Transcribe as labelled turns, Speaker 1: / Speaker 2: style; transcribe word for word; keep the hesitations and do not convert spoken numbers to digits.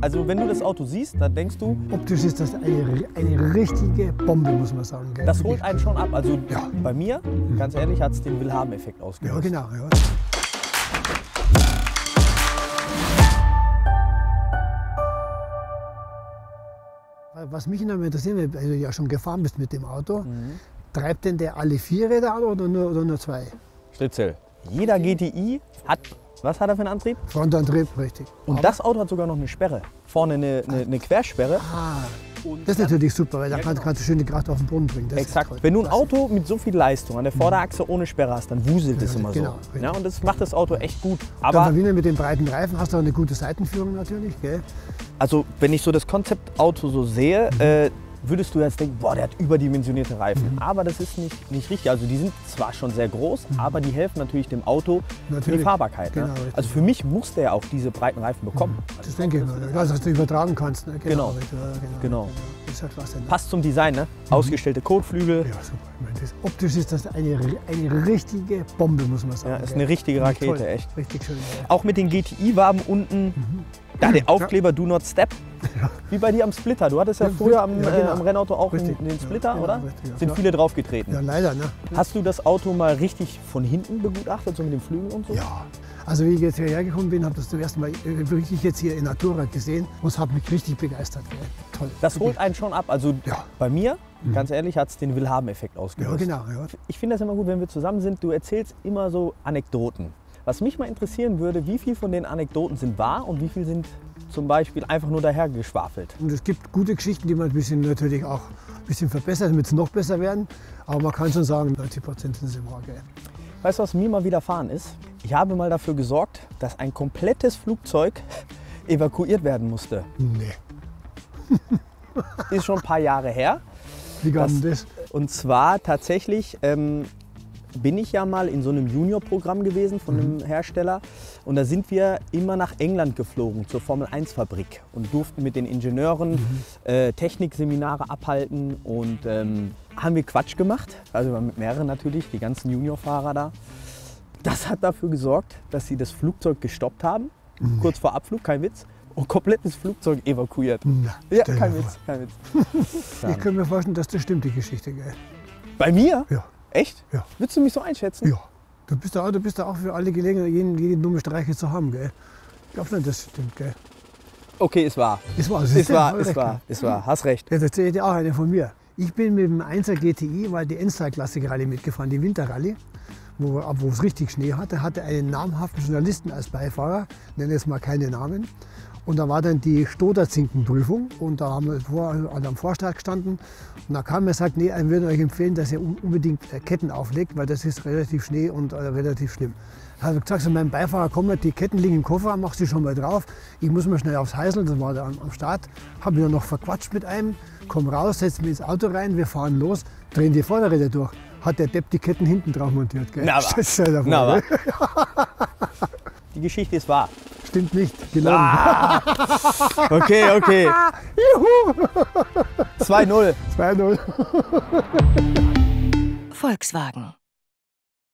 Speaker 1: Also wenn du das Auto siehst, dann denkst du,
Speaker 2: optisch ist das eine, eine richtige Bombe, muss man sagen. Gell?
Speaker 1: Das holt einen schon ab. Also
Speaker 2: ja.
Speaker 1: bei mir, ganz ehrlich, hat es den Willhaben-Effekt ausgelöst.
Speaker 2: Ja, genau. Ja. Was mich noch mal interessiert, weil du ja schon gefahren bist mit dem Auto, mhm. treibt denn der alle vier Räder an oder nur, oder nur zwei?
Speaker 1: Stritzel. Jeder G T I hat, was hat er für einen Antrieb?
Speaker 2: Frontantrieb, richtig.
Speaker 1: Und
Speaker 2: Aber das
Speaker 1: Auto hat sogar noch eine Sperre. Vorne eine, eine, eine Quersperre.
Speaker 2: Ah, das ist natürlich super, weil da ja, kannst, genau. kannst du schön die Kraft auf den Boden bringen. Das
Speaker 1: Exakt. Wenn du ein Auto mit so viel Leistung an der Vorderachse ohne Sperre hast, dann wuselt es ja, immer
Speaker 2: genau,
Speaker 1: so. Ja, und das macht das Auto echt gut.
Speaker 2: Aber dann mit den breiten Reifen hast du auch eine gute Seitenführung natürlich. Gell?
Speaker 1: Also wenn ich so das Konzeptauto so sehe, mhm. äh, würdest du jetzt denken, boah, der hat überdimensionierte Reifen. Mhm. Aber das ist nicht, nicht richtig. Also die sind zwar schon sehr groß, mhm. aber die helfen natürlich dem Auto natürlich. für die Fahrbarkeit. Genau, ne? Also für mich muss der auch diese breiten Reifen bekommen.
Speaker 2: Mhm. Das denke ich mal, also, dass du übertragen kannst. Ne?
Speaker 1: Genau. Genau.
Speaker 2: genau.
Speaker 1: genau.
Speaker 2: Das ist ja klasse, ne?
Speaker 1: Passt zum Design, ne? Mhm. Ausgestellte Kotflügel.
Speaker 2: Ja, super. Ich meine, das, optisch ist das eine, eine richtige Bombe, muss man sagen.
Speaker 1: Ja, ist eine richtige Rakete,
Speaker 2: toll.
Speaker 1: echt.
Speaker 2: Richtig schön. Ja.
Speaker 1: Auch mit den G T I-Waben unten. Mhm. Da der Aufkleber Do Not Step, ja. wie bei dir am Splitter. Du hattest ja, ja früher am, ja, genau. äh, am Rennauto auch richtig. den Splitter, ja, oder? Richtig, ja. Sind viele draufgetreten.
Speaker 2: Ja, leider. Ne?
Speaker 1: Hast du das Auto mal richtig von hinten begutachtet, so mit den Flügeln und so?
Speaker 2: Ja. Also wie ich jetzt hierher gekommen bin, habe das zum ersten Mal wirklich jetzt hier in Natura gesehen und habe mich richtig begeistert. Ja. Toll.
Speaker 1: Das holt einen schon ab. Also
Speaker 2: ja.
Speaker 1: bei mir, mhm. ganz ehrlich, hat es den Willhaben-Effekt ausgelöst.
Speaker 2: Ja, genau. Ja.
Speaker 1: Ich finde das immer gut, wenn wir zusammen sind. Du erzählst immer so Anekdoten. Was mich mal interessieren würde, wie viel von den Anekdoten sind wahr und wie viel sind zum Beispiel einfach nur dahergeschwafelt.
Speaker 2: Und es gibt gute Geschichten, die man ein bisschen natürlich auch ein bisschen verbessert, damit sie noch besser werden. Aber man kann schon sagen, neunzig Prozent sind sie wahr. Gell?
Speaker 1: Weißt du, was mir mal widerfahren ist? Ich habe mal dafür gesorgt, dass ein komplettes Flugzeug evakuiert werden musste.
Speaker 2: Nee.
Speaker 1: Ist schon ein paar Jahre her.
Speaker 2: Wie kam das, das?
Speaker 1: Und zwar tatsächlich ähm, bin ich ja mal in so einem Junior-Programm gewesen von einem mhm. Hersteller. Und da sind wir immer nach England geflogen, zur Formel eins Fabrik. Und durften mit den Ingenieuren mhm. äh, Technikseminare abhalten. Und ähm, haben wir Quatsch gemacht. Also mit mehreren natürlich, die ganzen Juniorfahrer da. Das hat dafür gesorgt, dass sie das Flugzeug gestoppt haben. Mhm. Kurz vor Abflug, kein Witz. Und komplettes Flugzeug evakuiert.
Speaker 2: Na,
Speaker 1: ja, kein Witz, kein Witz.
Speaker 2: Ich könnte mir vorstellen, dass das stimmt, die Geschichte. Gell?
Speaker 1: Bei mir?
Speaker 2: Ja.
Speaker 1: Echt?
Speaker 2: Ja.
Speaker 1: Willst du mich so einschätzen?
Speaker 2: Ja. Du bist da, du bist da auch für alle Gelegenheit, jeden, jeden dumme Streiche zu haben. Gell? Ich glaube nicht, das stimmt. Gell?
Speaker 1: Okay, ist wahr.
Speaker 2: Ist wahr,
Speaker 1: ist wahr, ist wahr, ist wahr. Hast recht.
Speaker 2: Jetzt erzähle ich dir auch eine von mir. Ich bin mit dem einser G T I, weil die Enstall-Klassik-Rallye mitgefahren, die Winterrallye, wo, wo es richtig Schnee hatte, hatte einen namhaften Journalisten als Beifahrer, nenne jetzt mal keine Namen. Und da war dann die Stoderzinkenprüfung und da haben wir vor, an am Vorstart gestanden. Und da kam er und sagt, nee, ich würde euch empfehlen, dass ihr unbedingt Ketten auflegt, weil das ist relativ Schnee und äh, relativ schlimm. Da habe ich gesagt, so mein Beifahrer, komm, die Ketten liegen im Koffer, mach sie schon mal drauf. Ich muss mal schnell aufs Heißel, das war da am Start. Habe mich dann noch verquatscht mit einem, komm raus, setz mich ins Auto rein, wir fahren los, drehen die Vorderräder durch. Hat der Depp die Ketten hinten drauf montiert. Gell?
Speaker 1: Na,
Speaker 2: davon,
Speaker 1: na, die Geschichte ist wahr.
Speaker 2: Stimmt nicht, gelogen.
Speaker 1: Ah, okay, okay.
Speaker 2: Juhu!
Speaker 1: zwei null.
Speaker 2: zwei null.
Speaker 3: Volkswagen.